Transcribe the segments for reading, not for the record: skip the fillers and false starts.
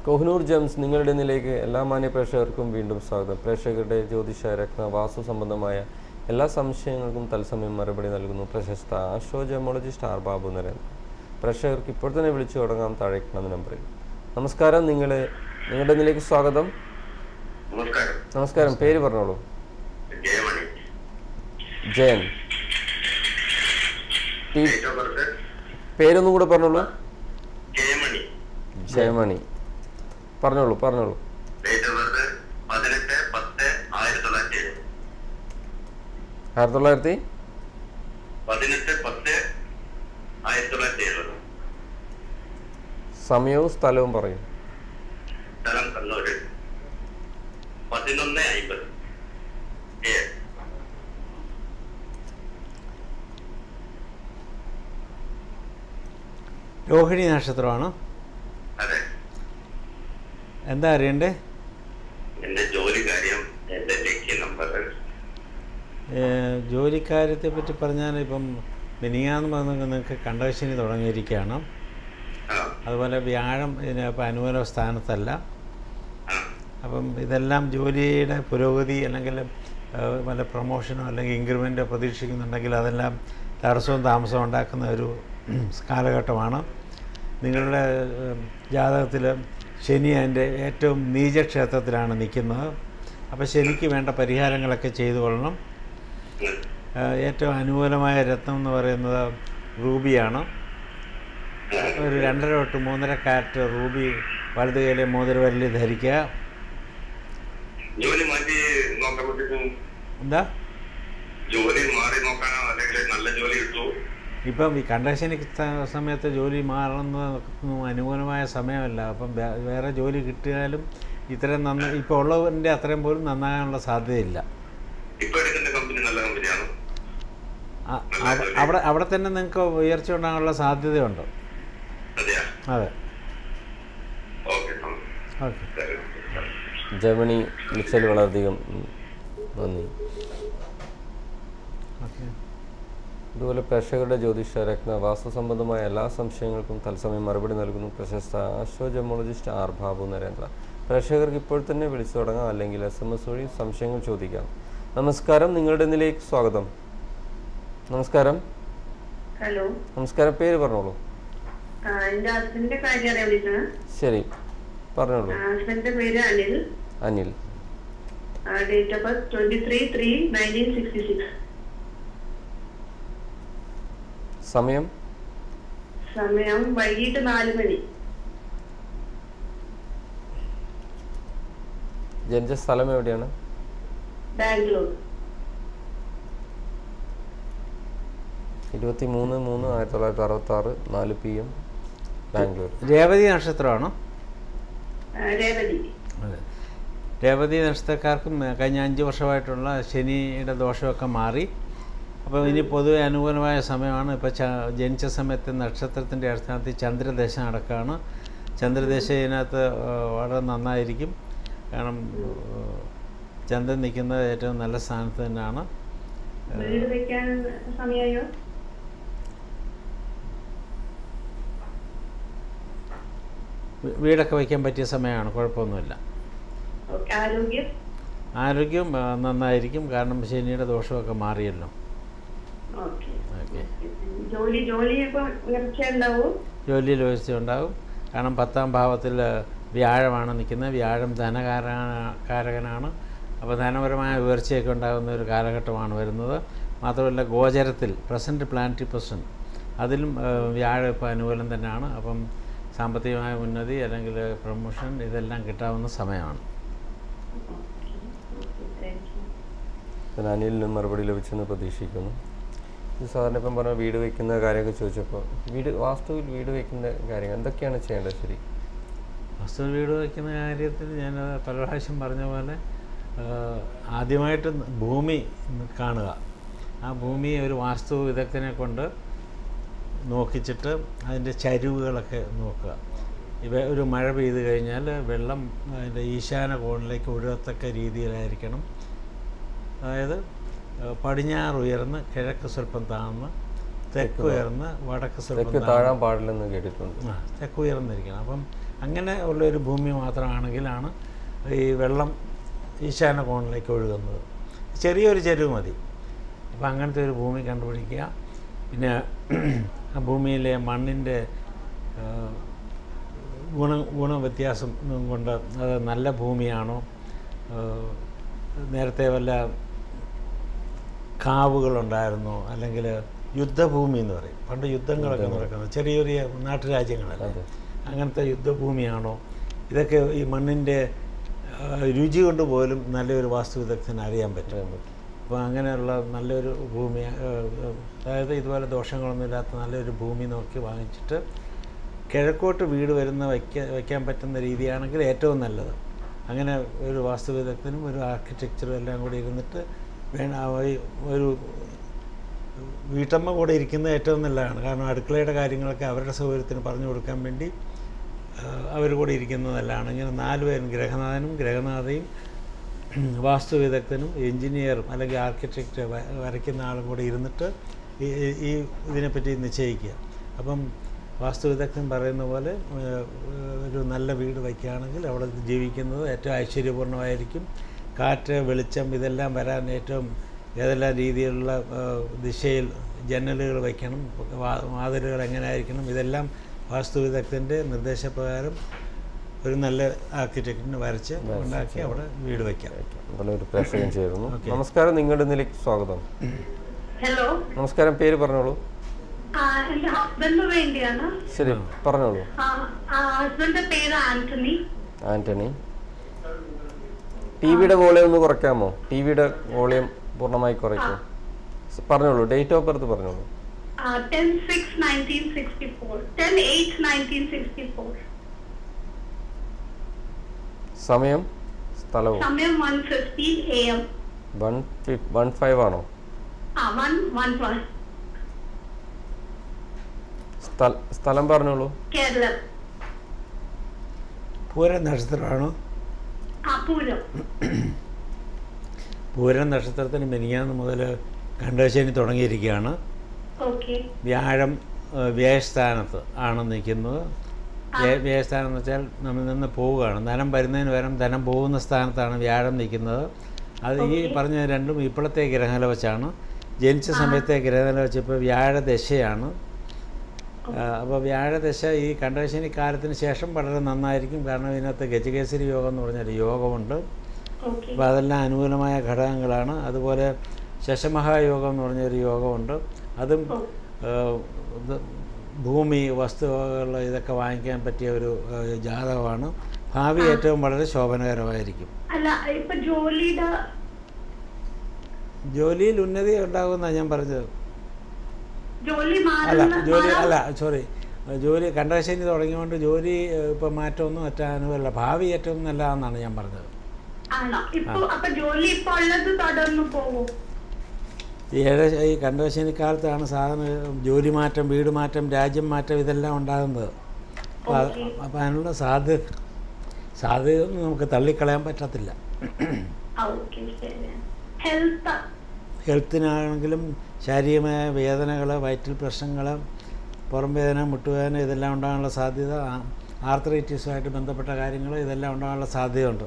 Kohinoor Gems നിങ്ങളുടെ ഇന്നിലേക്ക് എല്ലാ മാന്യ പ്രേക്ഷകർക്കും വീണ്ടും സ്വാഗതം. പ്രേക്ഷകരുടെ ജ്യോതിഷ രത്ന വാസ്തു സംബന്ധമായ എല്ലാ സംശയങ്ങൾക്കും തത്സമയം മറുപടി നൽകുന്നു പ്രശസ്ത ആസ്ട്രോജമോളജിസ്റ്റ് ആർ ബാബു നരേന്ദ്ര. പ്രേക്ഷകർക്ക് ഇപ്പോൾ തന്നെ വിളിച്ചു തുടങ്ങാം താഴേക്കുന്ന നമ്പറിൽ. നമസ്കാരം, നിങ്ങളുടെ ഇന്നിലേക്ക് സ്വാഗതം. നമസ്കാരം, പേര് പറഞ്ഞോളൂ. ജയൻ. പേരൊന്നും കൂടെ പറഞ്ഞോളൂ. ജയമണി. പറഞ്ഞോളൂ. 1910 സമയവും സ്ഥലവും പറയും. സ്ഥലം കണ്ണൂര്. 11:50. രോഹിണി നക്ഷത്രമാണ്. അതെ. എന്താ അറിയണ്ടേ? എന്റെ ജോലി കാര്യം, എന്റെ ലക്കി നമ്പർ. ജോലിക്കാര്യത്തെ പറ്റി പറഞ്ഞാൽ ഇപ്പം മിനിയാന്ന് നിങ്ങൾക്ക് കണ്ടകശനി തുടങ്ങിയിരിക്കുകയാണ്. അതുപോലെ വ്യാഴം ഇതിനിപ്പോൾ അനുകൂല സ്ഥാനത്തല്ല. അപ്പം ഇതെല്ലാം ജോലിയുടെ പുരോഗതി അല്ലെങ്കിൽ വല്ല പ്രൊമോഷനോ അല്ലെങ്കിൽ ഇൻക്രിമെൻറ്റോ പ്രതീക്ഷിക്കുന്നുണ്ടെങ്കിൽ അതെല്ലാം തടസ്സവും താമസവും ഉണ്ടാക്കുന്ന ഒരു കാലഘട്ടമാണ്. നിങ്ങളുടെ ജാതകത്തിൽ ശനി അതിൻ്റെ ഏറ്റവും നീചക്ഷേത്രത്തിലാണ് നിൽക്കുന്നത്. അപ്പോൾ ശനിക്ക് വേണ്ട പരിഹാരങ്ങളൊക്കെ ചെയ്തു കൊള്ളണം. ഏറ്റവും അനുകൂലമായ രത്നം എന്ന് പറയുന്നത് റൂബിയാണ്. ഒരു 2.5 തൊട്ട് 3.5 കാരറ്റ് റൂബി വലത് കൈയിലെ മോതിരവരലിൽ ധരിക്കുക. എന്താ ഇപ്പം ഈ കണ്ടകശനി സമയത്ത് ജോലി മാറുന്നതൊന്നും അനുകൂലമായ സമയമല്ല. അപ്പം വേറെ ജോലി കിട്ടിയാലും ഇത്രയും ഇപ്പോൾ ഉള്ളവൻ്റെ അത്രയും പോലും നന്നാകാനുള്ള സാധ്യതയില്ല. അവിടെ തന്നെ നിങ്ങൾക്ക് ഉയർച്ച ഉണ്ടാകാനുള്ള സാധ്യതയുണ്ട്. അതെ. ഓക്കെ. ജമണി വിളിച്ചാൽ വളരെയധികം നന്ദി. ഇതുപോലെ പ്രേക്ഷകരുടെ ജ്യോതിഷ രത്ന വാസ്തു സംബന്ധമായ എല്ലാ സംശയങ്ങൾക്കും തത്സമയം മറുപടി നൽകുന്നു പ്രശസ്ത ആസ്ട്രോജമോളജിസ്റ്റ് ആർ ബാബു നരേന്ദ്ര. പ്രേക്ഷകർക്ക് ഇപ്പോൾ തന്നെ വിളിച്ചു തുടങ്ങാം, അല്ലെങ്കിൽ SMS വഴി സംശയങ്ങൾ ചോദിക്കാം. നമസ്കാരം, നിങ്ങളുടെ ഇന്നിലേക്ക് സ്വാഗതം. നമസ്കാരം. ഹലോ. നമസ്കാരം, പേര് പറഞ്ഞോളൂ. ശരി, പറഞ്ഞോളൂ. പേര് Anil. Anil. Date of birth 23/3/1966. സമയം വൈകിട്ട് 4 മണി. ജനിച്ച സ്ഥലം എവിടെയാണ്? ബാംഗ്ലൂർ. 23/3/1966 4 PM ബാംഗ്ലൂർ. രേവതി നക്ഷത്രമാണോ? രേവതി. അതെ. രേവതി നക്ഷത്രക്കാർക്കും കഴിഞ്ഞ 5 വർഷമായിട്ടുള്ള ശനിയുടെ ദോഷമൊക്കെ മാറി. അപ്പോൾ ഇനി പൊതുവെ അനുകൂലമായ സമയമാണ്. ഇപ്പോൾ ജനിച്ച സമയത്ത് നക്ഷത്രത്തിൻ്റെ അടിസ്ഥാനത്തിൽ ചന്ദ്രദശ നടക്കുകയാണ്. ചന്ദ്രദശ ഇതിനകത്ത് വളരെ നന്നായിരിക്കും. കാരണം ചന്ദ്രൻ നിൽക്കുന്നത് ഏറ്റവും നല്ല സ്ഥാനത്ത് തന്നെയാണ്. വീടൊക്കെ വയ്ക്കാൻ പറ്റിയ സമയമാണ്, കുഴപ്പമൊന്നുമില്ല. ആരോഗ്യം നന്നായിരിക്കും, കാരണം ശനിയുടെ ദോഷമൊക്കെ മാറിയല്ലോ. ജോലിയിൽ ഉയർച്ച ഉണ്ടാവും. കാരണം 10ാം ഭാവത്തിൽ വ്യാഴമാണ് നിൽക്കുന്നത്. വ്യാഴം ധനകാരകനാണ്. അപ്പോൾ ധനപരമായ ഉയർച്ചയൊക്കെ ഉണ്ടാകുന്ന ഒരു കാലഘട്ടമാണ് വരുന്നത്. മാത്രമല്ല ഗോചരത്തിൽ പ്രസൻറ്റ് പ്ലാനറ്ററി പൊസിഷൻ അതിലും വ്യാഴം ഇപ്പോൾ അനുകൂലം തന്നെയാണ്. അപ്പം സാമ്പത്തികമായ ഉന്നതി അല്ലെങ്കിൽ പ്രൊമോഷൻ ഇതെല്ലാം കിട്ടാവുന്ന സമയമാണ്. അനിലിന് മറുപടി ലഭിച്ചെന്ന് പ്രതീക്ഷിക്കുന്നു. സാധാരണ ഇപ്പം പറഞ്ഞ വീട് വയ്ക്കുന്ന കാര്യമൊക്കെ ചോദിച്ചപ്പോൾ വാസ്തുവിൽ വീട് വയ്ക്കുന്ന കാര്യങ്ങൾ എന്തൊക്കെയാണ് ചെയ്യേണ്ടത്? ശരി, വാസ്തുവിൽ വീട് വയ്ക്കുന്ന കാര്യത്തിൽ ഞാൻ പല പ്രാവശ്യം പറഞ്ഞ പോലെ ആദ്യമായിട്ട് ഭൂമി കാണുക. ആ ഭൂമി ഒരു വാസ്തു വിദഗ്ധനെ കൊണ്ട് നോക്കിച്ചിട്ട് അതിൻ്റെ ചരിവുകളൊക്കെ നോക്കുക. ഒരു മഴ പെയ്ത് കഴിഞ്ഞാൽ വെള്ളം അതിൻ്റെ ഈശാന കോണിലേക്ക് ഒഴുകത്തക്ക രീതിയിലായിരിക്കണം. അതായത് പടിഞ്ഞാറ് ഉയർന്ന് കിഴക്ക് സ്വല്പം താഴ്ന്ന് തെക്ക് ഉയർന്ന് വടക്ക് സ്വല്പം താഴാൻ പാടില്ലെന്ന് കേട്ടിട്ടുണ്ട്. തെക്ക് ഉയർന്നിരിക്കണം. അപ്പം അങ്ങനെ ഉള്ളൊരു ഭൂമി മാത്രമാണെങ്കിലാണ് ഈ വെള്ളം ഈശാന കോണിലേക്ക് ഒഴുകുന്നത്. ചെറിയൊരു ചെരുവ് മതി. അപ്പോൾ അങ്ങനത്തെ ഒരു ഭൂമി കണ്ടുപിടിക്കുക. പിന്നെ ആ ഭൂമിയിലെ മണ്ണിൻ്റെ ഗുണവ്യത്യാസം കൊണ്ട് അത് നല്ല ഭൂമിയാണോ, നേരത്തെ വല്ല കാവുകളുണ്ടായിരുന്നോ, അല്ലെങ്കിൽ യുദ്ധഭൂമി എന്ന് പറയും, പണ്ട് യുദ്ധങ്ങളൊക്കെ നടക്കുന്നത് ചെറിയ ചെറിയ നാട്ടുരാജ്യങ്ങളല്ല, അങ്ങനത്തെ യുദ്ധഭൂമിയാണോ, ഇതൊക്കെ ഈ മണ്ണിൻ്റെ രുചി കൊണ്ട് പോലും നല്ലൊരു വാസ്തു വിദഗ്ധന് അറിയാൻ പറ്റും. അപ്പോൾ അങ്ങനെയുള്ള നല്ലൊരു ഭൂമി, അതായത് ഇതുപോലെ ദോഷങ്ങളൊന്നും ഇല്ലാത്ത നല്ലൊരു ഭൂമി നോക്കി വാങ്ങിച്ചിട്ട് കിഴക്കോട്ട് വീട് വയ്ക്കാൻ പറ്റുന്ന രീതിയാണെങ്കിൽ ഏറ്റവും നല്ലത്. അങ്ങനെ ഒരു വാസ്തു വിദഗ്ധനും ഒരു ആർക്കിടെക്ചറും എല്ലാം കൂടി ഇരുന്നിട്ട് ഒരു വീട്ടമ്മ കൂടെ ഇരിക്കുന്നത് ഏറ്റവും നല്ലതാണ്. കാരണം അടുക്കളയുടെ കാര്യങ്ങളൊക്കെ അവരുടെ സൗകര്യത്തിന് പറഞ്ഞു കൊടുക്കാൻ വേണ്ടി അവർ കൂടെ ഇരിക്കുന്നത് നല്ലതാണ്. ഇങ്ങനെ 4 പേരും, ഗ്രഹനാഥനും ഗ്രഹനാഥയും വാസ്തു വിദഗ്ധനും എൻജിനീയറും അല്ലെങ്കിൽ ആർക്കിടെക്റ്റ് വരയ്ക്കുന്ന ആളും കൂടെ ഇരുന്നിട്ട് ഈ ഇതിനെപ്പറ്റി നിശ്ചയിക്കുക. അപ്പം വാസ്തു വിദഗ്ധൻ പറയുന്ന പോലെ ഒരു നല്ല വീട് വയ്ക്കുകയാണെങ്കിൽ അവിടെ ജീവിക്കുന്നത് ഏറ്റവും ഐശ്വര്യപൂർണ്ണമായിരിക്കും. കാറ്റ്, വെളിച്ചം ഇതെല്ലാം വരാൻ ഏറ്റവും ഏതെല്ലാം രീതിയിലുള്ള ദിശയിൽ ജനലുകൾ വയ്ക്കണം, വാതിലുകൾ എങ്ങനെ ആയിരിക്കണം, ഇതെല്ലാം വാസ്തു വിദഗ്ധൻ്റെ നിർദ്ദേശപ്രകാരം ഒരു നല്ല ആർക്കിടെക്റ്റിന് വരച്ച് ഉണ്ടാക്കി അവിടെ വീട് വയ്ക്കാം. നല്ലൊരു പ്രേക്ഷകൻ ചേരുന്നു. നമസ്കാരം, നിങ്ങളുടെ ഇതിലേക്ക് സ്വാഗതം. ഹലോ, നമസ്കാരം, പേര് പറഞ്ഞോളൂ. എന്റെ ഹസ്ബൻഡിന് വേണ്ടിയാണ്. ശരി, പറഞ്ഞോളൂ. ഹസ്ബൻഡിന്റെ പേര് ആന്റണി. ആന്റണി, ടിവിയുടെ വോളിയം ഒന്ന് കുറയ്ക്കാമോ? ടിവിയുടെ വോളിയം പൂർണ്ണമായി കുറയ്ക്കും. പറഞ്ഞോളൂ, ഡേറ്റ് ഓഫ് ബർത്ത് പറഞ്ഞോളൂ. 10/6/1964. 10/8/1964. സമയം, സ്ഥലവും? സമയം 1:50 AM. 15 ആണോ? 1:1. സ്ഥലം പറഞ്ഞോളൂ. കേരളം. പൂരം നക്ഷത്രമാണോ? പൂരം. പൂരം നക്ഷത്രത്തിന് മിനിഞ്ഞാന്ന് മുതൽ കണ്ടശനി തുടങ്ങിയിരിക്കുകയാണ്. വ്യാഴം വ്യയസ്ഥാനത്ത് ആണ് നിൽക്കുന്നത്. വ്യയസ്ഥാനം എന്ന് വെച്ചാൽ നമ്മൾ നിന്ന് പോവുകയാണ്. ധനം വരുന്നതിന് പകരം ധനം പോകുന്ന സ്ഥാനത്താണ് വ്യാഴം നിൽക്കുന്നത്. അത് ഈ പറഞ്ഞ രണ്ടും ഇപ്പോഴത്തെ ഗ്രഹനില വെച്ചാണ്. ജനിച്ച സമയത്തെ ഗ്രഹനില വെച്ച് ഇപ്പോൾ വ്യാഴദശയാണ്. അപ്പോൾ വ്യാഴദശ ഈ കണ്ടശനി കാലത്തിന് ശേഷം വളരെ നന്നായിരിക്കും. കാരണം ഇതിനകത്ത് ഗജകേസരി യോഗം എന്ന് പറഞ്ഞൊരു യോഗമുണ്ട്. അപ്പോൾ അതെല്ലാം അനുകൂലമായ ഘടകങ്ങളാണ്. അതുപോലെ ശശമഹായോഗം എന്ന് പറഞ്ഞൊരു യോഗമുണ്ട്. അതും ഭൂമി, വസ്തുവകൾ ഇതൊക്കെ വാങ്ങിക്കാൻ പറ്റിയ ഒരു ജാതകമാണ്. ഭാവി ഏറ്റവും വളരെ ശോഭനകരമായിരിക്കും. ജോലിയിൽ ഉന്നതി ഉണ്ടാകുമെന്നാണ് ഞാൻ പറഞ്ഞത്. ജോലി കണ്ടശനി തുടങ്ങിയോണ്ട് ജോലി ഇപ്പം മാറ്റമൊന്നും മറ്റാനുമല്ല. ഭാവി ഏറ്റവും നല്ലതാണെന്നാണ് ഞാൻ പറഞ്ഞത്. ഈ കണ്ടശനിക്കാലത്താണ് സാധാരണ ജോലി മാറ്റം, വീട് മാറ്റം, രാജ്യം മാറ്റം ഇതെല്ലാം ഉണ്ടാകുന്നത്. അപ്പം അതിനുള്ള സാധ്യതയൊന്നും നമുക്ക് തള്ളിക്കളയാൻ പറ്റത്തില്ല. ഹെൽത്തിനാണെങ്കിലും ശാരീരികമായ വേദനകൾ, വയറ്റിൽ പ്രശ്നങ്ങൾ, പുറം വേദന, മുട്ടുവേദന ഇതെല്ലാം ഉണ്ടാകാനുള്ള സാധ്യത, ആർത്രൈറ്റിസുമായിട്ട് ബന്ധപ്പെട്ട കാര്യങ്ങൾ ഇതെല്ലാം ഉണ്ടാകാനുള്ള സാധ്യതയുണ്ട്.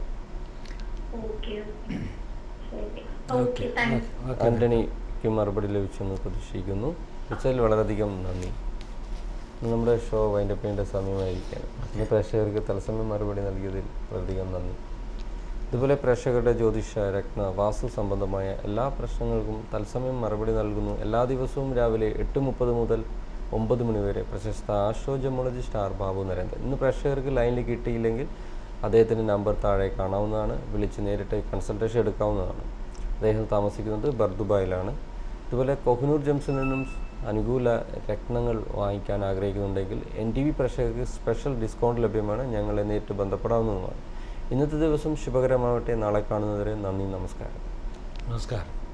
ആന്റണിക്ക് മറുപടി ലഭിച്ചെന്ന് പ്രതീക്ഷിക്കുന്നു. വിളിച്ചതിൽ വളരെയധികം നന്ദി. നമ്മുടെ ഷോ വൈൻഡപ്പ് ചെയ്യേണ്ട സമയമായിരിക്കുകയാണ്. ഇന്ന് പ്രേക്ഷകർക്ക് തത്സമയം മറുപടി നൽകിയതിൽ വളരെയധികം നന്ദി. ഇതുപോലെ പ്രേക്ഷകരുടെ ജ്യോതിഷ, രത്ന, വാസ്തു സംബന്ധമായ എല്ലാ പ്രശ്നങ്ങൾക്കും തത്സമയം മറുപടി നൽകുന്നു. എല്ലാ ദിവസവും രാവിലെ 8:30 മുതൽ 9 മണി വരെ പ്രശസ്ത ആസ്ട്രോജമോളജിസ്റ്റ് ആർ ബാബു നരേന്ദ്രൻ. ഇന്ന് പ്രേക്ഷകർക്ക് ലൈനിൽ കിട്ടിയില്ലെങ്കിൽ അദ്ദേഹത്തിൻ്റെ നമ്പർ താഴെ കാണാവുന്നതാണ്. വിളിച്ച് നേരിട്ട് കൺസൾട്ടേഷൻ എടുക്കാവുന്നതാണ്. അദ്ദേഹം താമസിക്കുന്നത് ബർദുബായിലാണ്. ഇതുപോലെ കൊഹിനൂർ ജംഗ്ഷനിൽ നിന്നും അനുകൂല രത്നങ്ങൾ വാങ്ങിക്കാൻ ആഗ്രഹിക്കുന്നുണ്ടെങ്കിൽ NTV പ്രേക്ഷകർക്ക് സ്പെഷ്യൽ ഡിസ്കൗണ്ട് ലഭ്യമാണ്. ഞങ്ങളെ നേരിട്ട് ബന്ധപ്പെടാവുന്നതുമാണ്. ഇന്നത്തെ ദിവസം ശുഭകരമാവട്ടെ. നാളെ കാണുന്നവരെ നന്ദി, നമസ്കാരം.